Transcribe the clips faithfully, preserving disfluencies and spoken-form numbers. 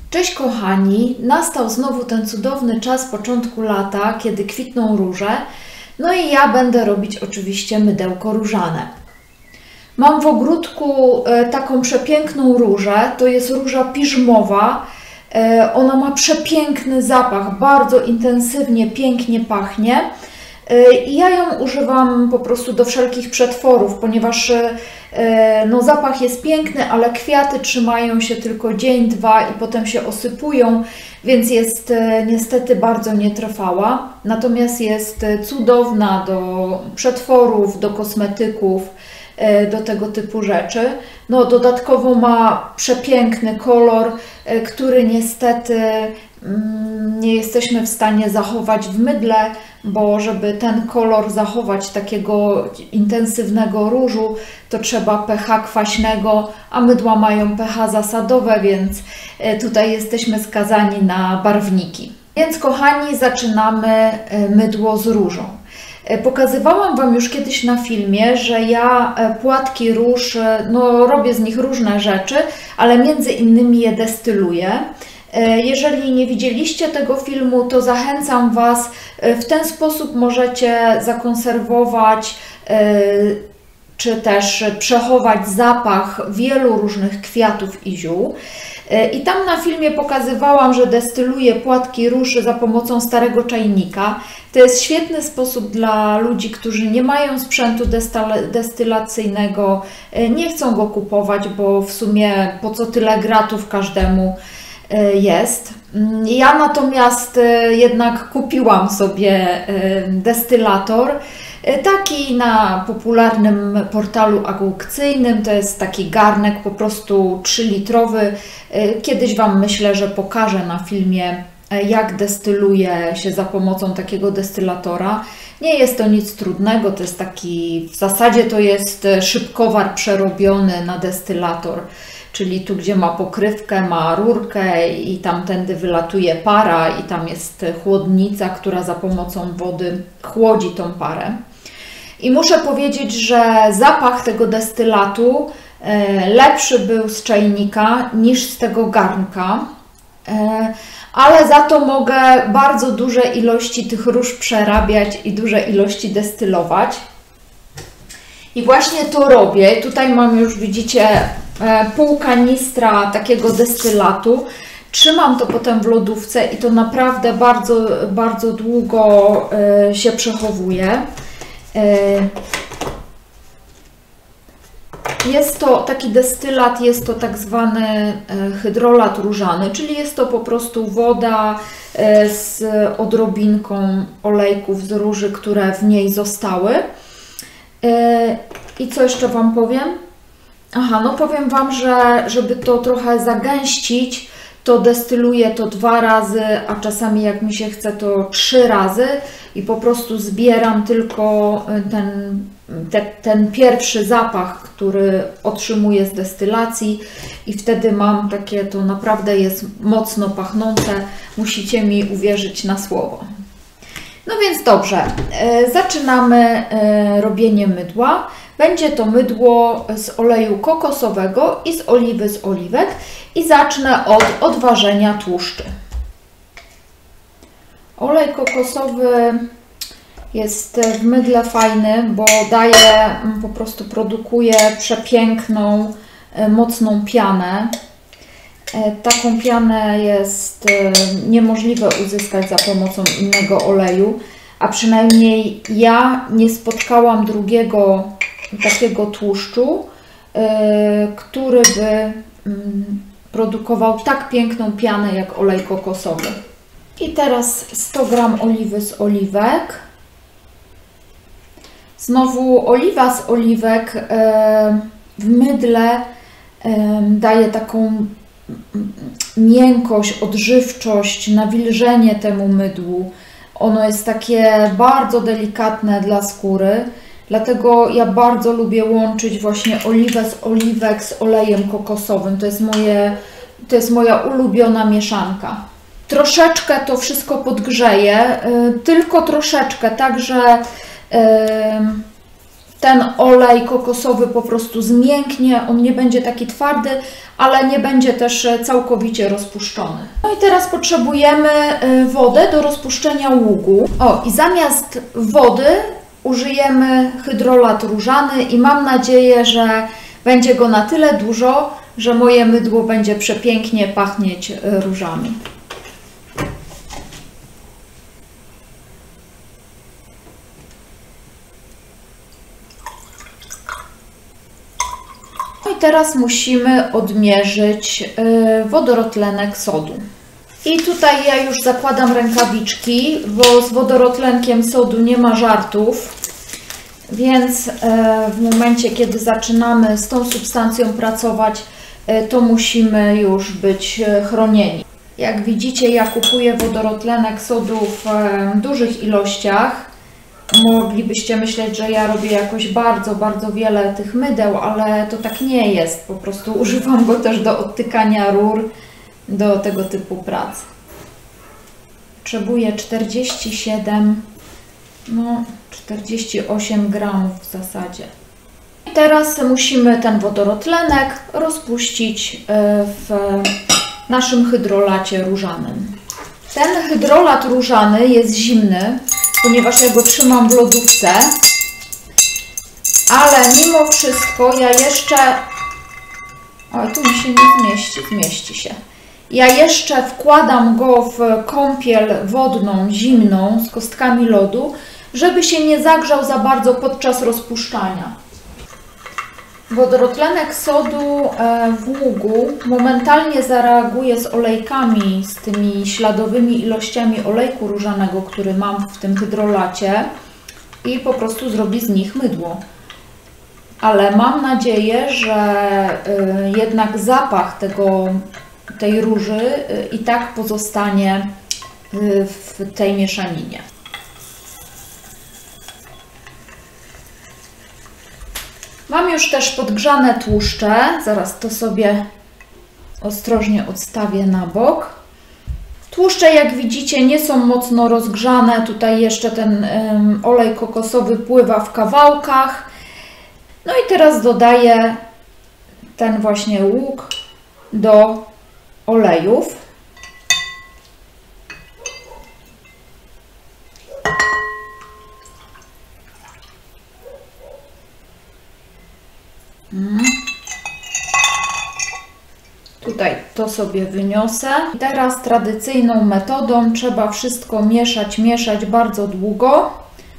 Cześć kochani, nastał znowu ten cudowny czas początku lata, kiedy kwitną róże, no i ja będę robić oczywiście mydełko różane. Mam w ogródku taką przepiękną różę, to jest róża piżmowa, ona ma przepiękny zapach, bardzo intensywnie, pięknie pachnie. I ja ją używam po prostu do wszelkich przetworów, ponieważ no, zapach jest piękny, ale kwiaty trzymają się tylko dzień, dwa i potem się osypują, więc jest niestety bardzo nietrwała. Natomiast jest cudowna do przetworów, do kosmetyków, do tego typu rzeczy. No, dodatkowo ma przepiękny kolor, który niestety nie jesteśmy w stanie zachować w mydle, bo żeby ten kolor zachować takiego intensywnego różu, to trzeba pH kwaśnego, a mydła mają pH zasadowe, więc tutaj jesteśmy skazani na barwniki. Więc kochani, zaczynamy mydło z różą. Pokazywałam Wam już kiedyś na filmie, że ja płatki róż, no robię z nich różne rzeczy, ale między innymi je destyluję. Jeżeli nie widzieliście tego filmu, to zachęcam Was. W ten sposób możecie zakonserwować czy też przechować zapach wielu różnych kwiatów i ziół. I tam na filmie pokazywałam, że destyluję płatki róż za pomocą starego czajnika. To jest świetny sposób dla ludzi, którzy nie mają sprzętu destylacyjnego, nie chcą go kupować, bo w sumie po co tyle gratów każdemu jest. Ja natomiast jednak kupiłam sobie destylator, taki na popularnym portalu aukcyjnym. To jest taki garnek po prostu trzylitrowy. Kiedyś Wam myślę, że pokażę na filmie, jak destyluje się za pomocą takiego destylatora. Nie jest to nic trudnego, to jest taki, w zasadzie to jest szybkowar przerobiony na destylator. Czyli tu, gdzie ma pokrywkę, ma rurkę i tamtędy wylatuje para i tam jest chłodnica, która za pomocą wody chłodzi tą parę. I muszę powiedzieć, że zapach tego destylatu lepszy był z czajnika niż z tego garnka, ale za to mogę bardzo duże ilości tych róż przerabiać i duże ilości destylować. I właśnie to robię. Tutaj mam już, widzicie, pół kanistra takiego destylatu. Trzymam to potem w lodówce i to naprawdę bardzo, bardzo długo się przechowuje. Jest to taki destylat, jest to tak zwany hydrolat różany, czyli jest to po prostu woda z odrobinką olejków z róży, które w niej zostały. I co jeszcze Wam powiem? Aha, no powiem Wam, że żeby to trochę zagęścić, to destyluję to dwa razy, a czasami jak mi się chce, to trzy razy i po prostu zbieram tylko ten, te, ten pierwszy zapach, który otrzymuję z destylacji i wtedy mam takie, to naprawdę jest mocno pachnące, musicie mi uwierzyć na słowo. No więc dobrze, zaczynamy robienie mydła. Będzie to mydło z oleju kokosowego i z oliwy z oliwek i zacznę od odważenia tłuszczy. Olej kokosowy jest w mydle fajny, bo daje, po prostu produkuje przepiękną, mocną pianę. Taką pianę jest niemożliwe uzyskać za pomocą innego oleju, a przynajmniej ja nie spotkałam drugiego takiego tłuszczu, który by produkował tak piękną pianę jak olej kokosowy. I teraz sto gram oliwy z oliwek. Znowu oliwa z oliwek w mydle daje taką miękkość, odżywczość, nawilżenie temu mydłu. Ono jest takie bardzo delikatne dla skóry, dlatego ja bardzo lubię łączyć właśnie oliwę z oliwek z olejem kokosowym. To jest moje, to jest moja ulubiona mieszanka. Troszeczkę to wszystko podgrzeję, tylko troszeczkę, tak że ten olej kokosowy po prostu zmięknie, on nie będzie taki twardy, ale nie będzie też całkowicie rozpuszczony. No i teraz potrzebujemy wodę do rozpuszczenia ługu. O, i zamiast wody użyjemy hydrolat różany i mam nadzieję, że będzie go na tyle dużo, że moje mydło będzie przepięknie pachnieć różami. No i teraz musimy odmierzyć wodorotlenek sodu. I tutaj ja już zakładam rękawiczki, bo z wodorotlenkiem sodu nie ma żartów, więc w momencie, kiedy zaczynamy z tą substancją pracować, to musimy już być chronieni. Jak widzicie, ja kupuję wodorotlenek sodu w dużych ilościach. Moglibyście myśleć, że ja robię jakoś bardzo, bardzo wiele tych mydeł, ale to tak nie jest. Po prostu używam go też do odtykania rur, do tego typu prac. Potrzebuję czterdzieści siedem, no czterdzieści osiem gramów w zasadzie. I teraz musimy ten wodorotlenek rozpuścić w naszym hydrolacie różanym. Ten hydrolat różany jest zimny, ponieważ ja go trzymam w lodówce, ale mimo wszystko ja jeszcze... Oj, tu mi się nie zmieści, zmieści się. Ja jeszcze wkładam go w kąpiel wodną, zimną, z kostkami lodu, żeby się nie zagrzał za bardzo podczas rozpuszczania. Wodorotlenek sodu w ługu momentalnie zareaguje z olejkami, z tymi śladowymi ilościami olejku różanego, który mam w tym hydrolacie i po prostu zrobi z nich mydło. Ale mam nadzieję, że jednak zapach tego, tej róży i tak pozostanie w tej mieszaninie. Mam już też podgrzane tłuszcze, zaraz to sobie ostrożnie odstawię na bok. Tłuszcze, jak widzicie, nie są mocno rozgrzane, tutaj jeszcze ten um, olej kokosowy pływa w kawałkach. No i teraz dodaję ten właśnie łuk do olejów. Tutaj to sobie wyniosę. Teraz tradycyjną metodą trzeba wszystko mieszać, mieszać bardzo długo.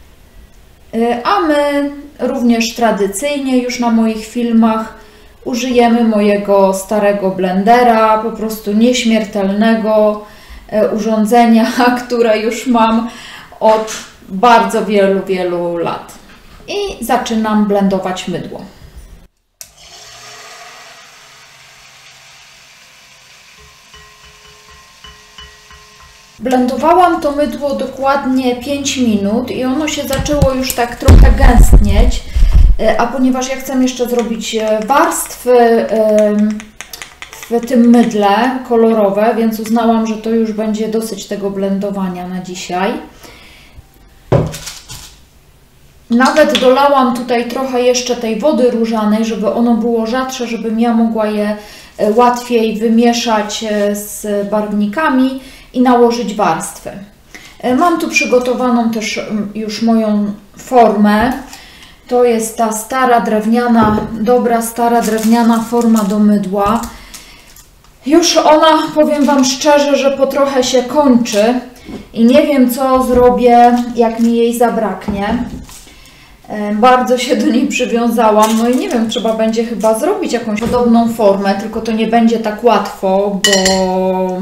A my również tradycyjnie już na moich filmach użyjemy mojego starego blendera, po prostu nieśmiertelnego urządzenia, które już mam od bardzo wielu, wielu lat. I zaczynam blendować mydło. Blendowałam to mydło dokładnie pięć minut i ono się zaczęło już tak trochę gęstnieć, a ponieważ ja chcę jeszcze zrobić warstwy w tym mydle kolorowe, więc uznałam, że to już będzie dosyć tego blendowania na dzisiaj. Nawet dolałam tutaj trochę jeszcze tej wody różanej, żeby ono było rzadsze, żebym ja mogła je łatwiej wymieszać z barwnikami i nałożyć warstwy. Mam tu przygotowaną też już moją formę. To jest ta stara drewniana, dobra stara drewniana forma do mydła. Już ona, powiem Wam szczerze, że po trochę się kończy i nie wiem, co zrobię, jak mi jej zabraknie. Bardzo się do niej przywiązałam, no i nie wiem, trzeba będzie chyba zrobić jakąś podobną formę, tylko to nie będzie tak łatwo, bo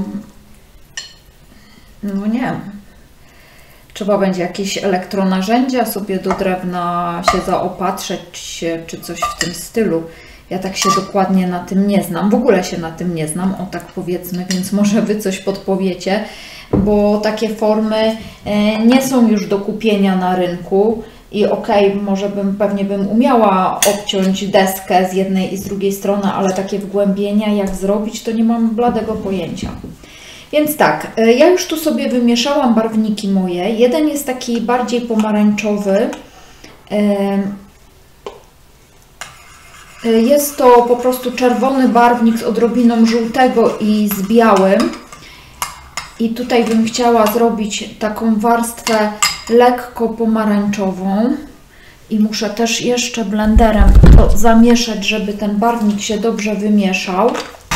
no nie wiem, trzeba będzie jakieś elektronarzędzia sobie do drewna się zaopatrzyć, czy coś w tym stylu. Ja tak się dokładnie na tym nie znam, w ogóle się na tym nie znam, o tak powiedzmy, więc może Wy coś podpowiecie, bo takie formy nie są już do kupienia na rynku. I okej, okay, może bym, pewnie bym umiała obciąć deskę z jednej i z drugiej strony, ale takie wgłębienia jak zrobić, to nie mam bladego pojęcia. Więc tak, ja już tu sobie wymieszałam barwniki moje. Jeden jest taki bardziej pomarańczowy. Jest to po prostu czerwony barwnik z odrobiną żółtego i z białym. I tutaj bym chciała zrobić taką warstwę lekko pomarańczową. I muszę też jeszcze blenderem to zamieszać, żeby ten barwnik się dobrze wymieszał.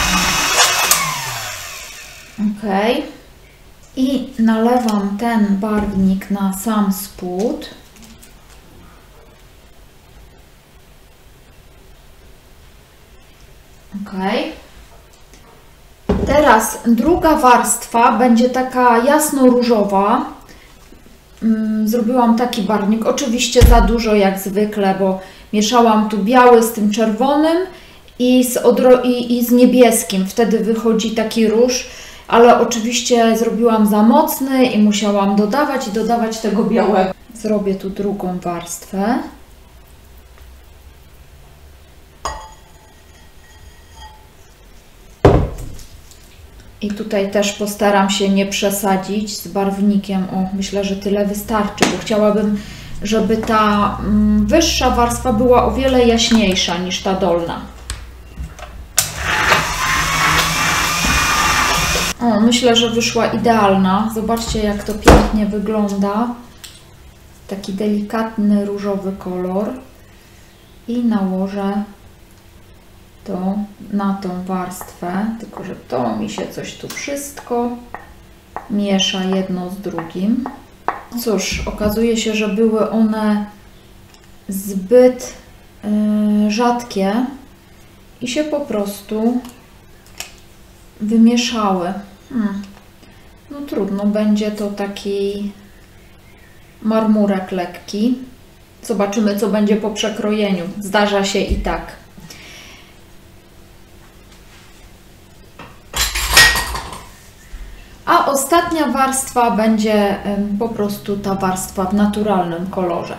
Ok. I nalewam ten barwnik na sam spód. Ok. Teraz druga warstwa będzie taka jasno-różowa. Zrobiłam taki barwnik, oczywiście za dużo jak zwykle, bo mieszałam tu biały z tym czerwonym i z, odro i, i z niebieskim. Wtedy wychodzi taki róż, ale oczywiście zrobiłam za mocny i musiałam dodawać i dodawać tego białego. Zrobię tu drugą warstwę. I tutaj też postaram się nie przesadzić z barwnikiem. O, myślę, że tyle wystarczy, bo chciałabym, żeby ta mm, wyższa warstwa była o wiele jaśniejsza niż ta dolna. O, myślę, że wyszła idealna. Zobaczcie, jak to pięknie wygląda. Taki delikatny różowy kolor. I nałożę to na tą warstwę, tylko że to mi się coś tu wszystko miesza jedno z drugim. Cóż, okazuje się, że były one zbyt yy, rzadkie i się po prostu wymieszały. Hmm. No trudno, będzie to taki marmurek lekki. Zobaczymy, co będzie po przekrojeniu. Zdarza się i tak. A ostatnia warstwa będzie po prostu ta warstwa w naturalnym kolorze.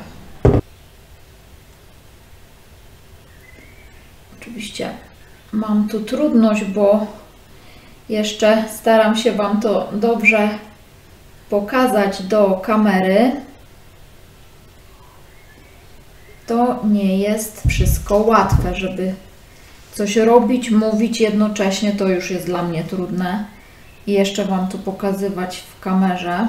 Oczywiście mam tu trudność, bo jeszcze staram się Wam to dobrze pokazać do kamery. To nie jest wszystko łatwe, żeby coś robić, mówić jednocześnie, to już jest dla mnie trudne. I jeszcze Wam tu pokazywać w kamerze.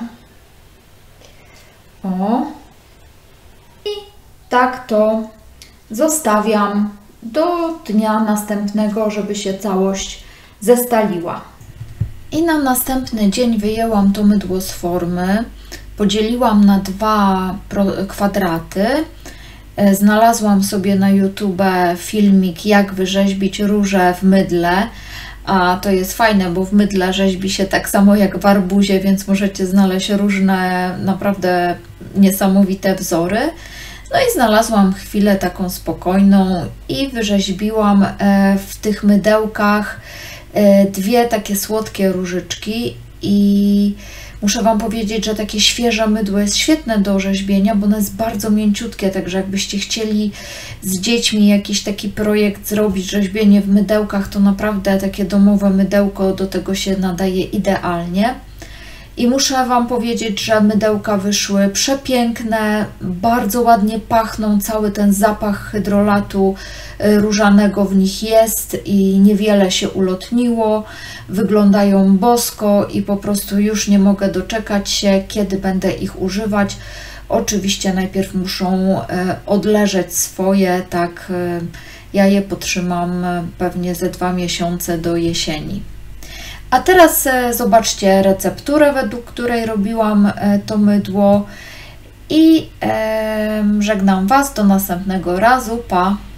O. I tak to zostawiam do dnia następnego, żeby się całość zestaliła. I na następny dzień wyjęłam to mydło z formy. Podzieliłam na dwa kwadraty. Znalazłam sobie na YouTube filmik, jak wyrzeźbić róże w mydle. A to jest fajne, bo w mydle rzeźbi się tak samo jak w arbuzie, więc możecie znaleźć różne naprawdę niesamowite wzory. No i znalazłam chwilę taką spokojną i wyrzeźbiłam w tych mydełkach dwie takie słodkie różyczki i muszę Wam powiedzieć, że takie świeże mydło jest świetne do rzeźbienia, bo ono jest bardzo mięciutkie, także jakbyście chcieli z dziećmi jakiś taki projekt zrobić, rzeźbienie w mydełkach, to naprawdę takie domowe mydełko do tego się nadaje idealnie. I muszę Wam powiedzieć, że mydełka wyszły przepiękne, bardzo ładnie pachną, cały ten zapach hydrolatu różanego w nich jest i niewiele się ulotniło, wyglądają bosko i po prostu już nie mogę doczekać się, kiedy będę ich używać. Oczywiście najpierw muszą odleżeć swoje, tak ja je potrzymam pewnie ze dwa miesiące do jesieni. A teraz zobaczcie recepturę, według której robiłam to mydło i żegnam Was do następnego razu. Pa!